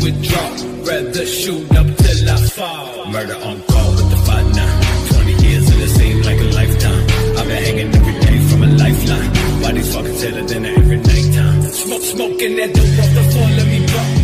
withdraw. Rather shoot up till I fall. Murder on call with the 5-9. 20 years and it seemed like a lifetime. I've been hanging every day from a lifeline. Why these fuckers tell it dinner every nighttime? Smoking that dope off the floor, let me pop.